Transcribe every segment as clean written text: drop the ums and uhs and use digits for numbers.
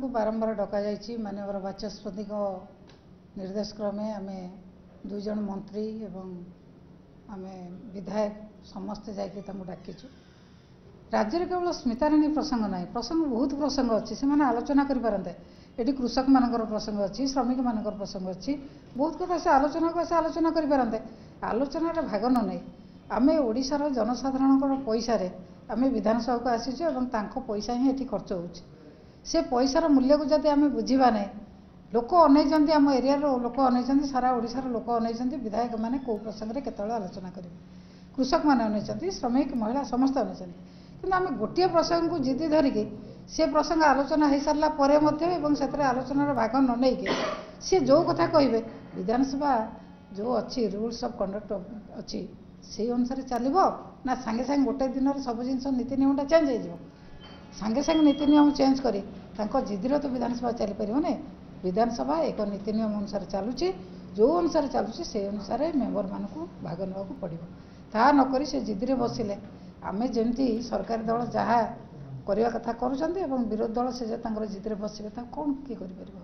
को बारंबार डका जाइए माननीय बाचस्पति निर्देश क्रमे आम दुई जन मंत्री एवं आम विधायक समस्ते जाकि डाकिचु। राज्य में केवल स्मिताराणी प्रसंग ना प्रसंग बहुत प्रसंग अच्छी से आलोचना करें। ये कृषक मान प्रसंग अच्छी श्रमिक मान प्रसंग अच्छी बहुत कथा से आलोचना करें। आलोचनार भाग न नहीं आम ओडिशार जनसाधारण पैसा आम विधानसभा को आसीचु और पैसा ही ये खर्च हो पैसार मूल्य को जब आम बुझा ना लोक अनेक आम एरिया लोक अनेक सारा ओडिशार लोक अनेक विधायक मैंने कौ प्रसंग में केत आलोचना करेंगे कृषक मैंने अनेक श्रमिक महिला समस्त अनेक कि आम गोटे प्रसंग को जिद्दी धरिकी से प्रसंग आलोचना हो सारा से आलोचनार भाग न नहीं सी जो कथा कहे विधानसभा जो अच्छी रूल्स ऑफ कंडक्ट अच्छी से अनुसार चलो ना सांगे सांगे गोटे दिन सब जिन नीति नियमटा चेंज हो सांगे सांगे नीति नियम चेंज करी जिद्दीर तो विधानसभा चली पार ना। विधानसभा एक नीति नियम अनुसार चलुची जो अनुसार चलुची से अनुसार मेंबर मान को भाग ना पड़ो ता नक से जिद्दी बसिले आम जमी सरकारी दल जहाँ करने कथा करुँच विरोधी दल से जिद्दी बसवे कौन किए कर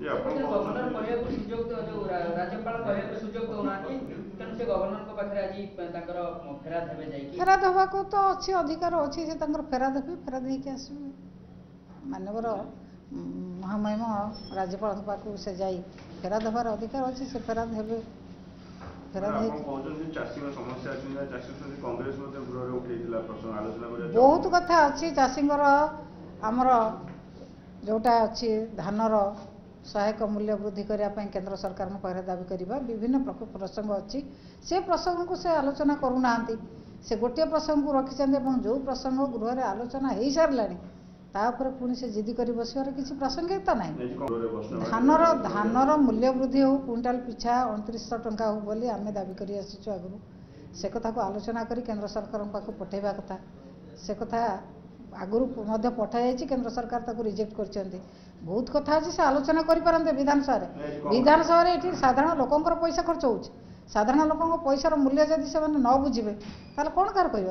फेराद हवा को तो अच्छी अधिकार अच्छी से फेराद हे फेराद होकर आस मानवर महामहिम राज्यपाल पाक से जाई फेराद हबार अधिकार अच्छी से फेराद हे बहुत कथा अच्छी चाषी आमर जोटा अच्छी धानर सहायक मूल्य वृद्धि करने केंद्र सरकार पाखे दाबी करवा विभिन्न प्रसंग अच्छी से प्रसंग को से आलोचना करूना से गोटे प्रसंग को रखिंट जो प्रसंग गृह में आलोचना हो सारे तापर पुणी से जिद्दी कर बसवार किसी प्रासंगिकता ना धानर मूल्य वृद्धि हो क्विंटाल पिछा 2900 टंका हो बोली आम दाबी कर आसीचु आगु से कथा को आलोचना करी केंद्र सरकार पाक पठेबा कथा से कथा आगु पठाई केंद्र सरकार ताको रिजेक्ट कर बहुत कथा अच्छी से आलोचना करें विधानसभा ये साधारण लोकंर पैसा खर्च हो साधारण लोक पैसार मूल्य जब से न बुझे ताल कौन कार कह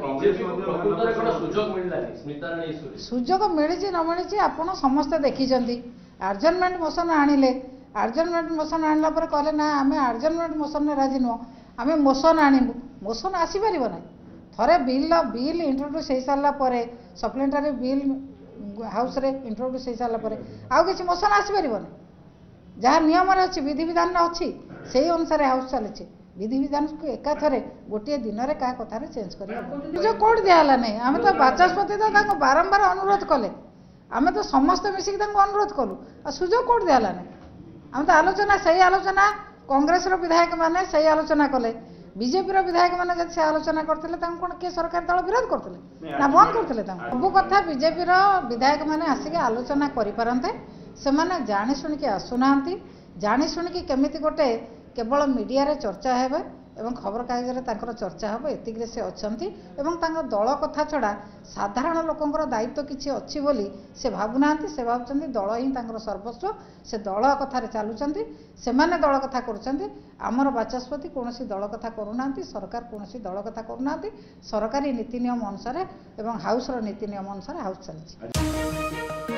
सुजोग मिली न मिली आपड़ समस्ते देखी आर्जनमेंट मोशन आनिले आर्जनमेंट मोशन आनला कहले ना आम आर्जनमेंट मोशन में राजी नुह आम मोशन आणबू मोशन आसीपर ना थरे बिल इंट्रोड्यूस हो सारापर सप्लीमेंटारी बिल हाउस रे इंट्रोड्यूस हो सारापर आउ कि मोशन आसीपर ना जहाँ नियम अच्छी विधि विधान अच्छी से अनुसार हाउस चली विधि विधान को एकाथरे गोटे दिन में क्या कथार चेंज कर कौट दिहला नहीं आम तो बाचस्पति तो बारंबार अनुरोध कले आम तो समस्त मिसिक अनुरोध कलु आ सुजोग कौट दिहला नहीं आम तो आलोचना से आलोचना कांग्रेस विधायक मैंने से आलोचना कले बीजेपी विधायक मैंने जब से आलोचना करते कौन किए सरकारी दल विरोध करते ना बंद करते सब कथा बीजेपी विधायक मैंने आसिक आलोचना करें से जाणी शुणिकी आसुना जाणी शुणिकी केमिति गोटे केवल मीडिया रे चर्चा हेबे एवं खबर कागज रे चर्चा हे एतिक से अच्छी दल कथा छड़ा साधारण लोकंर दायित्व किसी अच्छी बोली से भावुना से भावुं दल ही सर्वस्व से दल कथार चलुंट से दल कथा कर बाचस्पति कौन दल कथा करूना सरकार कौन दल कथा करूना सरकारी नीति नियम अनुसार एवं हाउस नीति नियम अनुसार हाउस चलती।